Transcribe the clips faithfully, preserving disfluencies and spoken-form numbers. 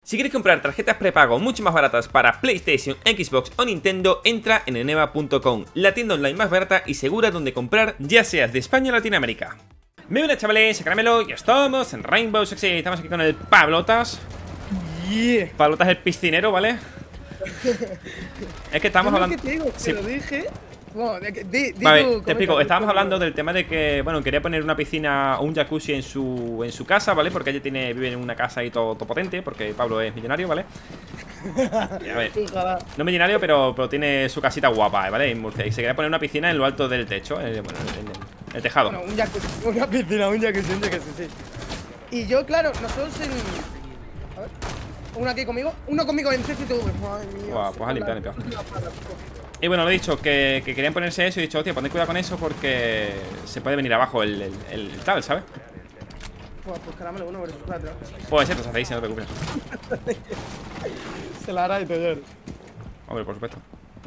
Si quieres comprar tarjetas prepago mucho más baratas para PlayStation, Xbox o Nintendo, entra en eneba punto com, la tienda online más barata y segura donde comprar, ya seas de España o Latinoamérica. Muy buenas, chavales, Caramelo, y estamos en Rainbow Six. Estamos aquí con el Pablotas. Yeah. Pablotas el piscinero, ¿vale? Es que estamos hablando. ¿Qué te digo? Te sí. lo dije. Bueno, di, di vale, tú, te explico. Estábamos hablando del tema de que, bueno, quería poner una piscina o un jacuzzi en su, en su casa, ¿vale? Porque ella tiene, vive en una casa ahí todo, todo potente, porque Pablo es millonario, ¿vale? Y a ver, no millonario, pero, pero tiene su casita guapa, ¿vale? En Murcia. Y se quería poner una piscina en lo alto del techo, eh, bueno, en el, el tejado. Bueno, un jacuzzi, una piscina, un jacuzzi, un jacuzzi, sí. Y yo, claro, nosotros en... A ver. Uno aquí conmigo, uno conmigo en C C T V. Madre mía. Guau, pues ha limpiado, limpiado. Y bueno, lo he dicho, que, que querían ponerse eso. Y he dicho, hostia, poned cuidado con eso porque se puede venir abajo el, el, el, el tal, ¿sabes? Pues, pues caramelo, uno versus cuatro. Puede ser, te hacéis, no te preocupes. Se la hará y te. Hombre, por supuesto.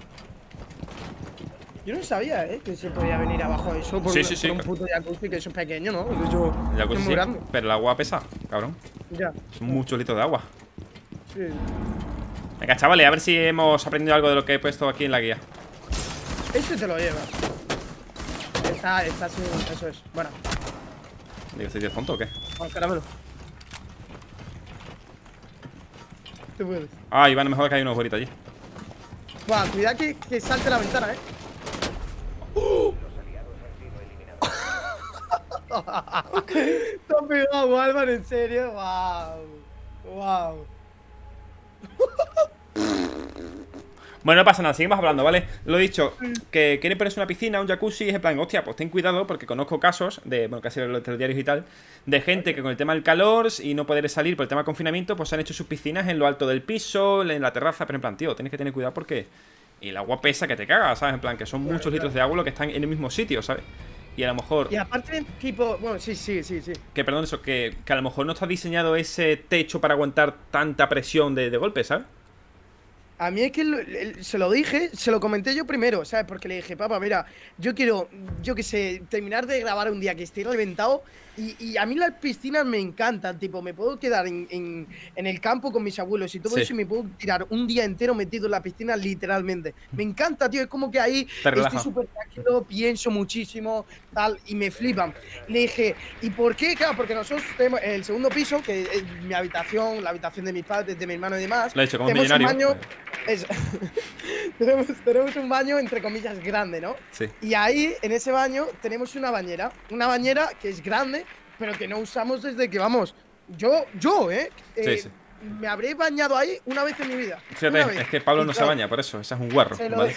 Yo no sabía, ¿eh? Que se podía venir abajo eso por, sí, un, sí, sí, por un puto jacuzzi, que eso es pequeño, ¿no? Que eso el jacuzzi es muy sí, grande. pero el agua pesa, cabrón. Ya. Son muchos litros de agua. Sí. Venga, chavales, a ver si hemos aprendido algo de lo que he puesto aquí en la guía. Eso te lo llevas. Está, está sin... Eso es. Bueno. Digo, ¿estoy de tonto o qué? Vamos, caramelo. Te puedes. Ah, Iván, mejor que hay unos bolitos allí. Buah, cuidado que, que salte la ventana, eh. Te has pegado, Álvaro, en serio. Wow. Wow. Bueno, no pasa nada, seguimos hablando, ¿vale? Lo he dicho, que quiere ponerse una piscina, un jacuzzi, es en plan, hostia, pues ten cuidado, porque conozco casos de, bueno, casi los telediarios y tal, de gente que con el tema del calor y no poder salir por el tema del confinamiento, pues han hecho sus piscinas en lo alto del piso, en la terraza, pero en plan, tío, tienes que tener cuidado porque el agua pesa que te cagas, ¿sabes? En plan, que son muchos claro, litros claro. de agua lo que están en el mismo sitio, ¿sabes? Y a lo mejor... Y aparte, tipo... Bueno, sí, sí, sí, sí. Que, perdón, eso, que, que a lo mejor no está diseñado ese techo para aguantar tanta presión de, de golpe, ¿sabes? A mí es que lo, el, se lo dije, se lo comenté yo primero, ¿sabes? Porque le dije, papá, mira, yo quiero, yo qué sé, terminar de grabar un día que esté reventado. Y, y a mí las piscinas me encantan, tipo, me puedo quedar en, en, en el campo con mis abuelos y todo sí. eso y me puedo tirar un día entero metido en la piscina, literalmente. Me encanta, tío, es como que ahí estoy súper tranquilo, pienso muchísimo, tal, y me flipan. Le dije, ¿y por qué? Claro, porque nosotros tenemos el segundo piso, que es mi habitación, la habitación de mis padres, de mi hermano y demás. Lo he hecho como tenemos millonario. Un baño, es, tenemos, tenemos un baño, entre comillas, grande, ¿no? Sí. Y ahí, en ese baño, tenemos una bañera. Una bañera que es grande, pero que no usamos desde que, vamos, yo, yo, ¿eh? Sí, eh sí. Me habré bañado ahí una vez en mi vida. Fíjate, es que Pablo no se baña, por eso, ese es un guarro. Se lo, ¿vale?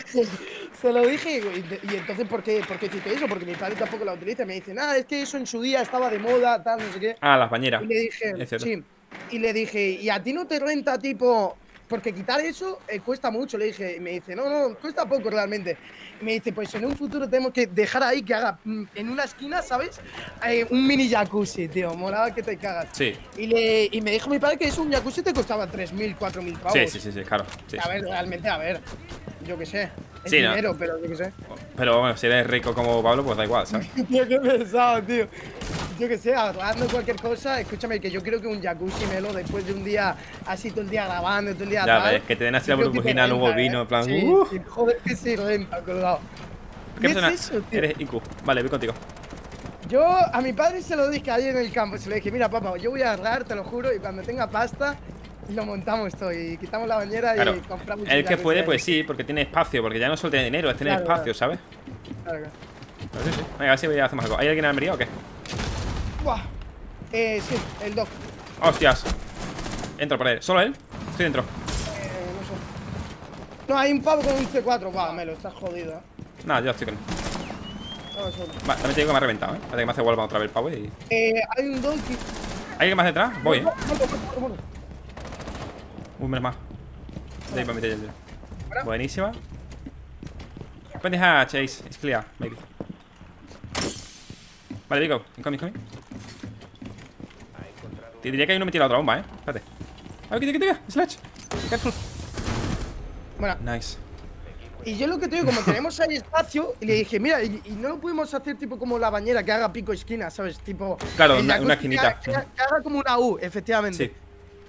se lo dije y, y entonces, ¿por qué, ¿por qué hiciste eso? Porque mi padre tampoco la utiliza. Me dice, nada, es que eso en su día estaba de moda, tal, no sé qué. Ah, las bañeras. Y le dije, sí. Y le dije, ¿y a ti no te renta, tipo...? Porque quitar eso eh, cuesta mucho, le dije. Y me dice, no, no, cuesta poco realmente. Y me dice, pues en un futuro tenemos que dejar ahí que haga mm, en una esquina, ¿sabes? Eh, un mini jacuzzi, tío. Molaba que te cagas. Sí. Y, le, y me dijo mi padre que eso, un jacuzzi te costaba tres mil, cuatro mil pavos. Sí, sí, sí, sí, claro. Sí, a sí. ver, realmente, a ver. Yo qué sé. Es sí, dinero, no. pero yo qué sé. Pero bueno, si eres rico como Pablo, pues da igual, ¿sabes? Tío, qué pesado, tío. Yo qué sé, ahorrando cualquier cosa. Escúchame, que yo creo que un jacuzzi, Melo, después de un día así todo el día grabando, todo el día ya tal. ves, que te den así la burbujina, luego el vino, ¿eh? en plan... Sí, Uh. sí, joder, que sí, renta, colgado. ¿Qué ¿Qué persona es eso, tío? eres I Q? Vale, voy contigo. Yo a mi padre se lo dije ahí en el campo. Se le dije, mira, papá, yo voy a ahorrar, te lo juro, y cuando tenga pasta... lo montamos todo y quitamos la bañera claro. y compramos. El que puede, pues sí, porque tiene espacio, porque ya no solo tiene dinero, es tener claro, espacio, claro. ¿sabes? Claro, claro. Pues sí, sí. Venga, a ver si ya hacemos algo. ¿Hay alguien en Almería o qué? Buah. Eh, sí, el doc. Hostias. Entro por él. ¿Solo él? Estoy dentro. Eh, no sé. No, hay un pavo con un C cuatro. Buah, Melo, estás jodido, eh. Nada, yo estoy con él. No, solo. Vale, también te digo que me ha reventado, ¿eh? Hasta que me hace vuelva otra vez el pavo y... Eh, hay un doc. ¿Hay alguien más detrás? Voy, ¿eh? No, no, no, no, no. Uy, menos más. De ahí para meter el... Buenísima. Pendeja, Chase. It's clear, maybe. Vale, Vico. Incoming, incoming. Te diría que ahí no me tira la otra bomba, ¿eh? Espérate. A ver, que te quita, Slash. Careful. Bueno. Nice. Y yo lo que te digo, como tenemos ahí espacio, y le dije, mira, y, y no lo podemos hacer tipo como la bañera, que haga pico esquina, ¿sabes? Tipo. Claro, una, una esquinita. Que, que, que haga como una U, efectivamente. Sí.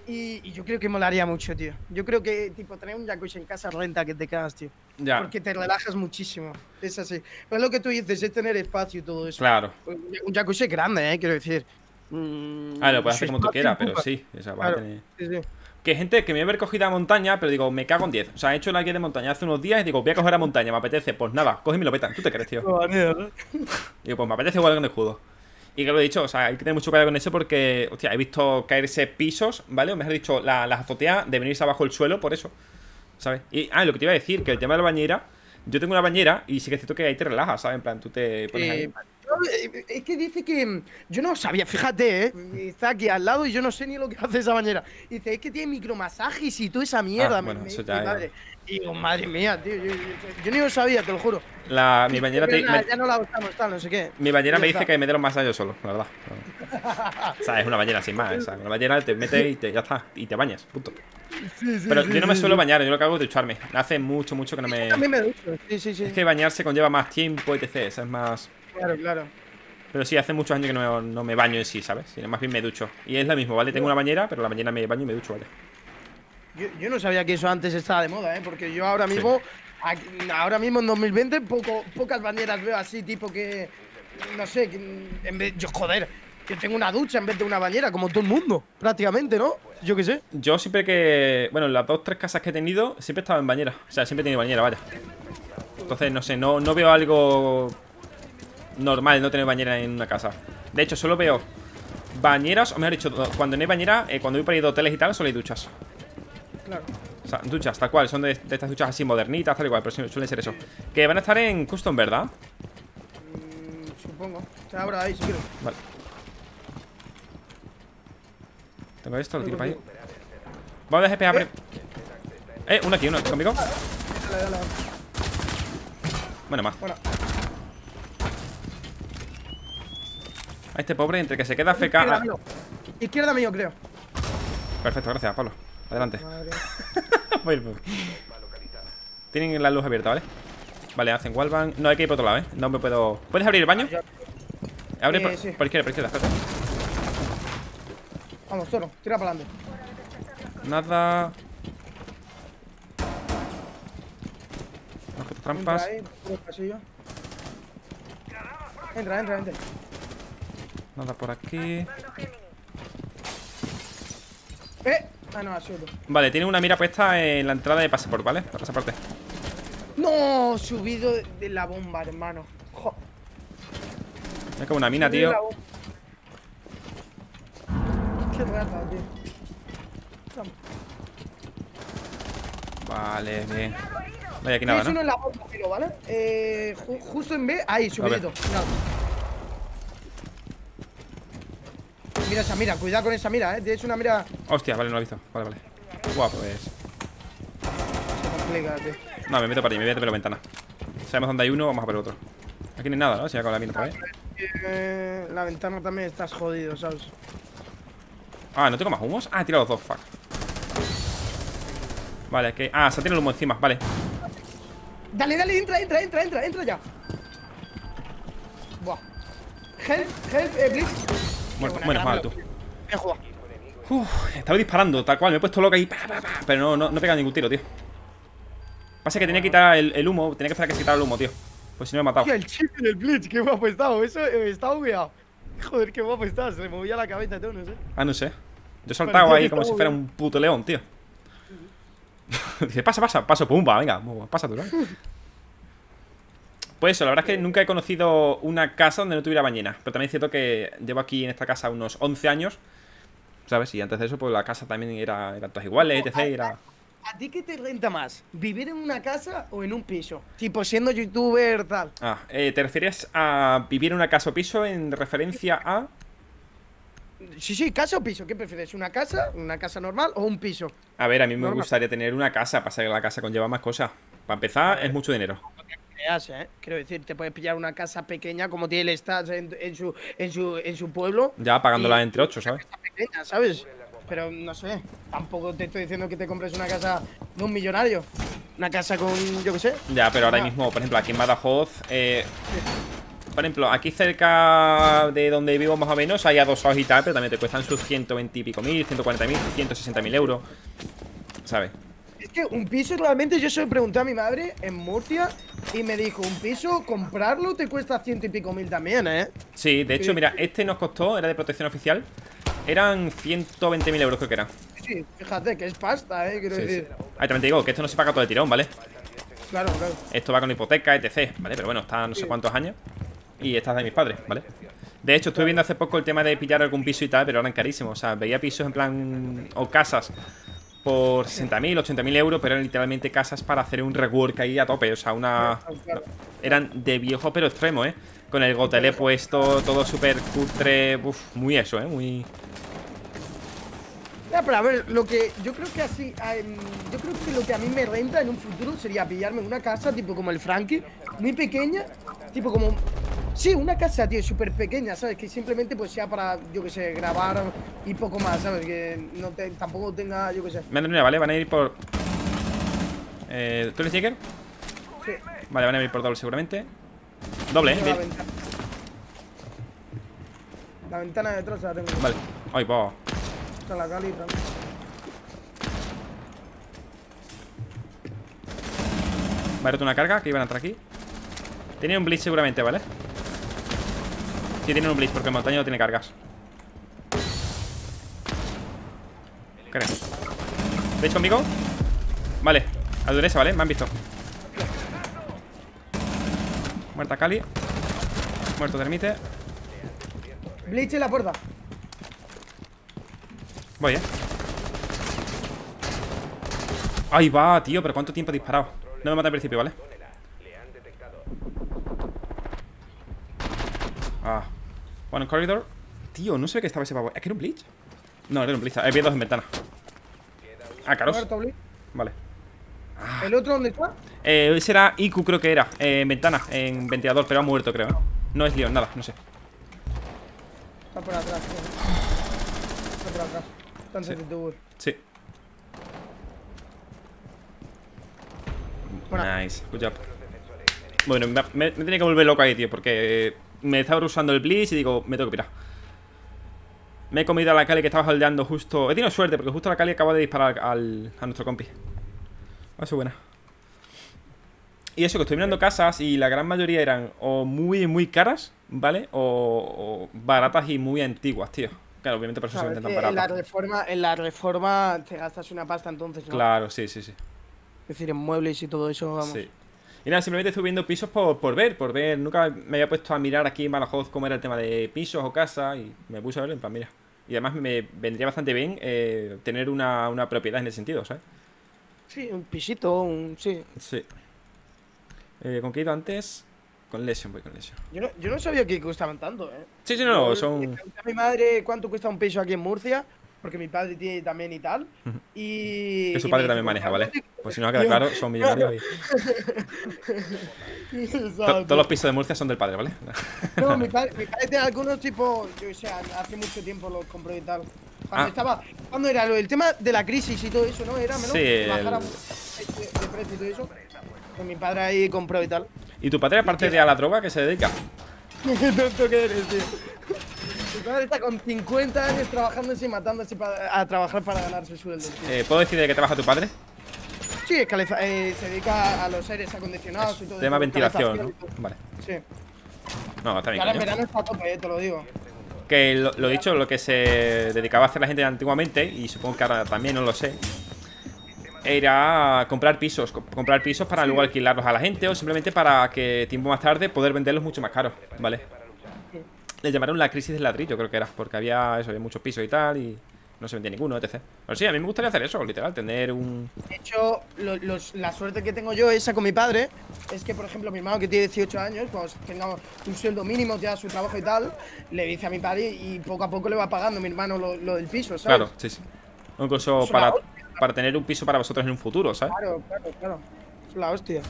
Y, y yo creo que molaría mucho, tío. Yo creo que, tipo, tener un jacuzzi en casa renta que te cagas, tío. Ya. Porque te relajas muchísimo. Es así. Pero es lo que tú dices, es tener espacio y todo eso. Claro. Un jacuzzi grande, ¿eh? Quiero decir. Mm, Ah, lo puedes hacer su como tú espacio quieras, pero ocupa. sí. O sea, vas Claro, a tener... sí, sí. Que hay gente que me voy a haber cogido a montaña, pero digo, me cago en diez. O sea, he hecho la guía de montaña hace unos días y digo, voy a coger a montaña, me apetece. Pues nada, coge y me lo petan. ¿Tú te crees, tío? Digo, pues me apetece jugar con el escudo. Y que lo he dicho, o sea, hay que tener mucho cuidado con eso porque, hostia, he visto caerse pisos, ¿vale? O mejor dicho, la- las azoteas de venirse abajo el suelo por eso, ¿sabes? Y, ah, lo que te iba a decir, que el tema de la bañera, yo tengo una bañera y sí que es cierto que ahí te relajas, ¿sabes? En plan, tú te pones ahí. Eh, no, eh, es que dice que mm, yo no sabía, fíjate, ¿eh? Está aquí al lado y yo no sé ni lo que hace esa bañera. Dice, es que tiene micromasajes y toda esa mierda. Ah, me- bueno, me eso dice ya mi es- madre. Y digo, madre mía, tío. Yo, yo- yo ni lo sabía, te lo juro. La, mi Y bañera pero te, nada, me- ya no la usamos, tal, no sé qué. mi bañera Y me ya dice está. que me dé los masajes yo solo, la verdad. O sea, es una bañera sin más, o sea, una bañera te metes y te, ya está, y te bañas, punto. Sí, sí, Pero sí, yo no me sí, suelo sí. bañar, yo lo que hago es ducharme. Hace mucho, mucho que no me... Yo también me ducho. Sí, sí, sí. Es que bañarse conlleva más tiempo, etcétera. Eso es más... Claro, claro. Pero sí, hace muchos años que no, no me baño en sí, ¿sabes? Sino más bien me ducho. Y es lo mismo, ¿vale? Tengo una bañera, pero la bañera me baño y me ducho, ¿vale? Yo, yo no sabía que eso antes estaba de moda, ¿eh? Porque yo ahora mismo, aquí- ahora mismo en dos mil veinte, poco, pocas bañeras veo así, tipo que, no sé, que en vez, yo joder, que tengo una ducha en vez de una bañera, como todo el mundo, prácticamente, ¿no? Yo qué sé. Yo siempre que... Bueno, en las dos, tres casas que he tenido, siempre he estado en bañera. O sea, siempre he tenido bañera, vaya. Entonces, no sé, no, no veo algo normal no tener bañera en una casa. De hecho, solo veo bañeras, o mejor dicho, cuando no hay bañera, eh, cuando voy por ahí de hoteles y tal, solo hay duchas. Claro. O sea, duchas, tal cual, son de, de estas duchas así modernitas, tal y cual, pero su- suelen ser eso. Que van a estar en custom, ¿verdad? Mm, supongo. Se abre ahí si quieres. Vale. Tengo esto, lo tiro para ahí. Vamos a dejar G P a... Eh, uno aquí, uno conmigo. Dale, dale, dale. Bueno, más. Bueno, A este pobre, entre que se queda F izquierda K... mío. Izquierda mío, creo. Perfecto, gracias, Pablo. Adelante. Madre. Voy a ir por- Tienen la luz abierta, ¿vale? Vale, hacen wallbang. No, hay que ir por otro lado, ¿eh? No me puedo... ¿Puedes abrir el baño? Abre Eh, por, sí. por izquierda, por izquierda, espérate. Vamos, toro, tira para adelante. Nada. No putas trampas. Entra ahí, por el pasillo. Entra, entra, entra. Nada por aquí. ¡Eh! Ah, no, ha sido tú. Vale, tienen una mira puesta en la entrada de pasaporte, ¿vale? La pasaporte. No, subido de, de la bomba, hermano. Jo, Es como una mina, subido de tío. la bomba. Qué rata, tío. Vamos. Vale, bien. No hay aquí Tienes nada, uno ¿no? en la bomba, pero, ¿vale? Eh, ju- justo en B, ahí, subidito. Mira. Mira esa mira, cuidado con esa mira, eh. Tienes una mira. Hostia, vale, no lo he visto. Vale, vale. Guau, pues. Se complica, tío. No, me meto para ahí, me meto por la ventana. Sabemos dónde hay uno, vamos a por el otro. Aquí no hay nada, ¿no? Si ya con la mina otra vez. Eh, la ventana también estás jodido, ¿sabes? Ah, ¿no tengo más humos? Ah, he tirado los dos, fuck. Vale, es que... Ah, se tiene el humo encima, vale. Dale, dale, entra, entra, entra, entra, entra ya. Buah. Help, help, eh, Blitz. Muerto, Qué buena, menos mal, grábalo. tú. Bien jugado. Uf, estaba disparando, tal cual, me he puesto loca ahí, pa, pa, pa, pero no, no, no he pegado ningún tiro, tío. Pasa que tenía que quitar el, el humo, tenía que esperar a que se quitara el humo, tío. Pues si no me he matado. Hostia, el chip del Blitz, qué guapo estaba. Eso eh, estaba bugueado. Joder, qué guapo estaba. Se le movía la cabeza y todo, no sé. Ah, no sé. Yo he saltado Parecía ahí que como si estaba fuera bien. un puto león, tío. Dice, pasa, pasa, paso, pumba, venga, pasa tú, ¿no? Pues eso, la verdad es que nunca he conocido una casa donde no tuviera bañera. Pero también es cierto que llevo aquí en esta casa unos once años, ¿sabes? Y antes de eso, pues la casa también era, eran todas iguales, etcétera. y Era... ¿A ti qué te renta más? ¿Vivir en una casa o en un piso? Tipo, siendo youtuber, tal. Ah, eh, ¿te refieres a vivir en una casa o piso en referencia a...? Sí, sí, casa o piso. ¿Qué prefieres? ¿Una casa? ¿Una casa normal o un piso? A ver, a mí me Normal. gustaría tener una casa, pasa que la casa conlleva más cosas. Para empezar, es mucho dinero. Creas, ¿eh? Quiero decir, te puedes pillar una casa pequeña como tiene el Stats en, en su, en, su, en su pueblo. Ya pagándola Y- entre ocho, ¿sabes? Casa pequeña, ¿sabes? Pero no sé, tampoco te estoy diciendo que te compres una casa de un millonario. Una casa con, yo qué sé. Ya, pero ahora Ah. mismo, por ejemplo, aquí en Badajoz, eh, por ejemplo, aquí cerca de donde vivo más o menos hay adosados y tal, pero también te cuestan sus ciento veinte y pico mil, ciento cuarenta mil, ciento sesenta mil euros, ¿sabes? Es que un piso realmente yo se lo pregunté a mi madre en Murcia y me dijo, un piso, comprarlo te cuesta ciento y pico mil también, ¿eh? Sí, de hecho, Sí. mira, este nos costó, era de protección oficial, eran ciento veinte mil euros creo que eran. Sí, fíjate que es pasta, ¿eh? Quiero Sí, sí. decir. Ahí también te digo que esto no se paga todo de tirón, ¿vale? Claro, claro. Esto va con hipoteca, etcétera, ¿vale? Pero bueno, está no sé cuántos años. Y esta es de mis padres, ¿vale? De hecho, estuve viendo hace poco el tema de pillar algún piso y tal, pero eran carísimos. O sea, veía pisos en plan, o casas por sesenta mil, ochenta mil euros, pero eran literalmente casas para hacer un rework ahí a tope. O sea, una... eran de viejo pero extremo, ¿eh? Con el gotelé puesto, todo súper cutre. Uf, muy eso, ¿eh? Muy... Ya, pero a ver, lo que yo creo que así, em, yo creo que lo que a mí me renta en un futuro sería pillarme una casa tipo como el Frankie, muy pequeña, tipo como, sí, una casa, tío, súper pequeña, ¿sabes? Que simplemente pues sea para, yo que sé, grabar y poco más, ¿sabes? Que no te, tampoco tenga, yo que sé. Me han venido, ¿vale? Van a ir por... Eh, ¿Tú eres Jäger? Sí. Vale, van a ir por doble seguramente. Doble, ¿eh? La Bien. ventana. La ventana de detrás la tengo. Vale. Ay, va. Está la Cali también. Va a haber una carga que iban a entrar aquí. Tienen un blitz seguramente, ¿vale? Sí, tienen un blitz porque el montaña no tiene cargas. Creo. ¿Veis conmigo? Vale, a dureza, ¿vale? Me han visto. Muerta Cali. Muerto Termite. Bleach en la puerta. Voy, eh. Ahí va, tío, pero ¿cuánto tiempo he disparado? No me mata al principio, ¿vale? Ah. One corridor. Tío, no sé qué estaba ese pavo. ¿Es que era un Bleach? No, era un Bleach. Había dos en ventana. Ah, caros. Muerto, Bleach. Vale. ¿El otro dónde está? Eh, ese era I Q, creo que era. Eh, en ventana, en ventilador, pero ha muerto, creo. No es Leon, nada, no sé. Está por atrás, tío. Está por atrás. Está en Sí. setenta y dos. Sí. Bueno. Nice, good job. Bueno, me, me, me tenía que volver loco ahí, tío, porque me estaba usando el Blitz y digo, me tengo que pirar. Me he comido a la Kali que estaba holdeando justo. He tenido suerte porque justo la Kali acaba de disparar al, a nuestro compi. Va a ser buena. Y eso, que estoy mirando casas y la gran mayoría eran o muy, muy caras, ¿vale? O, o baratas y muy antiguas, tío. Claro, obviamente por eso se Claro, venden es tan que en la baratas. reforma, en la reforma te gastas una pasta entonces, ¿no? Claro, sí, sí, sí. Es decir, en muebles y todo eso, vamos. Sí. Y nada, simplemente estuve viendo pisos por, por ver, por ver. Nunca me había puesto a mirar aquí en Badajoz cómo era el tema de pisos o casas y me puse a verlo en plan, mira. Y además me vendría bastante bien eh, tener una, una propiedad en ese sentido, ¿sabes? Sí, un pisito, un. Sí. Sí. Eh, ¿Con qué he ido antes? Con Lesion, voy con Lesion. Yo no, yo no sabía que costaban tanto, ¿eh? Sí, sí, no, Yo son... le pregunté a mi madre cuánto cuesta un piso aquí en Murcia, porque mi padre tiene también y tal. Y. Que su y padre me también dice, maneja, "Pues, ¿vale? ¿cuánto?". Pues si no ha quedado Yo- claro, son millonarios y... Exacto. To- todos los pisos de Murcia son del padre, ¿vale? No, mi padre, mi padre tiene algunos tipos, yo o sea, hace mucho tiempo los compró y tal. Cuando Ah. estaba, cuando era lo, el tema de la crisis y todo eso, ¿no? Era menos Sí, que bajara el- de, de precio y todo eso. Pues mi padre ahí compró y tal. ¿Y tu padre, aparte de a la droga, qué se dedica? Qué tonto que eres, tío. Mi padre está con cincuenta años trabajándose y matándose para, a trabajar para ganarse el sueldo, tío. Eh, ¿Puedo decir de qué trabaja tu padre? Sí, es caleza- eh, se dedica a los aires acondicionados y todo Tema eso, ventilación, ¿no? calefacción y todo. Vale. Sí. No, está Y bien, ahora en coño. verano está a tope, eh, te lo digo. Que lo, lo dicho, lo que se dedicaba a hacer la gente antiguamente, y supongo que ahora también, no lo sé, era comprar pisos, co- comprar pisos para luego alquilarlos a la gente o simplemente para que tiempo más tarde poder venderlos mucho más caros, ¿vale? Le llamaron la crisis del ladrillo, creo que era, porque había eso, había muchos pisos y tal, y no se vendía ninguno, etcétera. Pero sí, a mí me gustaría hacer eso, literal, tener un... De hecho, lo- los- la suerte que tengo yo esa con mi padre es que, por ejemplo, mi hermano que tiene dieciocho años, pues tenga un sueldo mínimo, ya su trabajo y tal, le dice a mi padre y poco a poco le va pagando mi hermano lo, lo del piso, ¿sabes? Claro, sí, sí. O incluso Es una para, hostia. para tener un piso para vosotros en un futuro, ¿sabes? Claro, claro, claro. Es la hostia.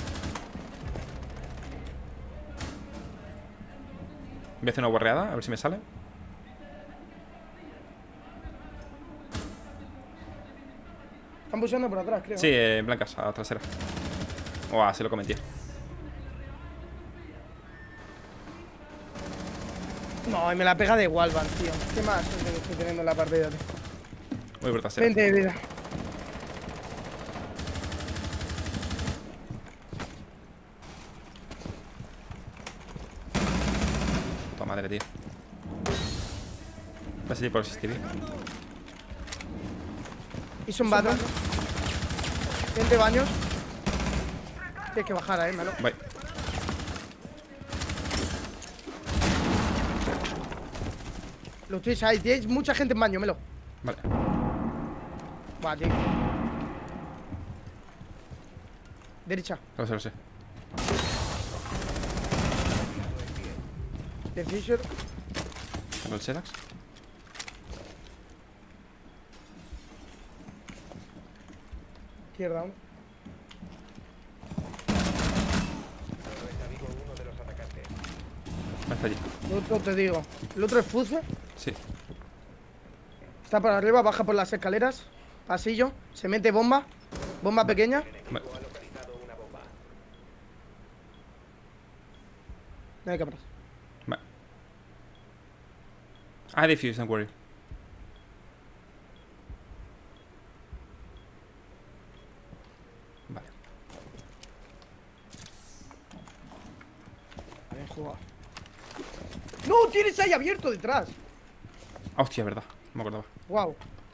Voy a hacer una guarreada, a ver si me sale. Están buscando por atrás, creo. Sí, en blancas, a trasera. Buah, se lo comenté. No, y me la pega de Walvan, tío. ¿Qué más estoy teniendo en la partida, tío? Voy por trasera. veinte de vida. Puta madre, tío. Voy a salir por Stevie. Hizo un battle. veinte baños. Tienes que bajar ahí, malo. Voy. Los tienes ahí, tienes mucha gente en baño, Melo. Vale. Buah, tío. Derecha. Lo sé, lo sé. De Fisher. Tengo el Sedax. Izquierda, uno. No está allí. El otro te digo. El otro es Fuse. Sí. Está por arriba, baja por las escaleras. Pasillo. Se mete bomba. Bomba pequeña. Vale. No hay cámaras. Vale. I defuse, don't worry. Vale. Bien jugado. ¡No! Tienes ahí abierto detrás. Ah, hostia, es verdad. No me acordaba. Wow.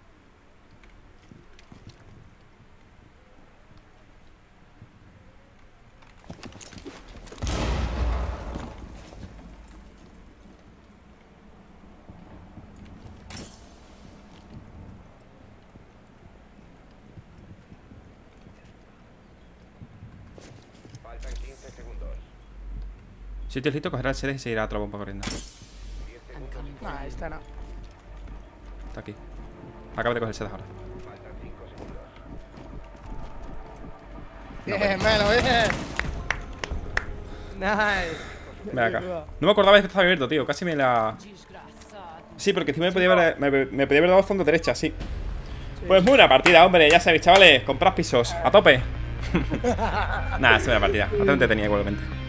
Faltan quince segundos. Si estoy listo, cogerá el Sedax y seguirá a otra bomba corriendo. diez segundos. Nah, esta no. Está aquí. Acaba de coger el Sedax ahora. Faltan cinco segundos. Bien, bueno, bien. Nice. Ven acá. No me acordaba de que estaba abierto, tío. Casi me la... Sí, porque encima me podía haber, me, me podía haber dado fondo derecha, sí. Pues muy buena partida, hombre. Ya sabéis, chavales. Comprad pisos. A tope. Nada, es una partida. Bastante entretenida igualmente.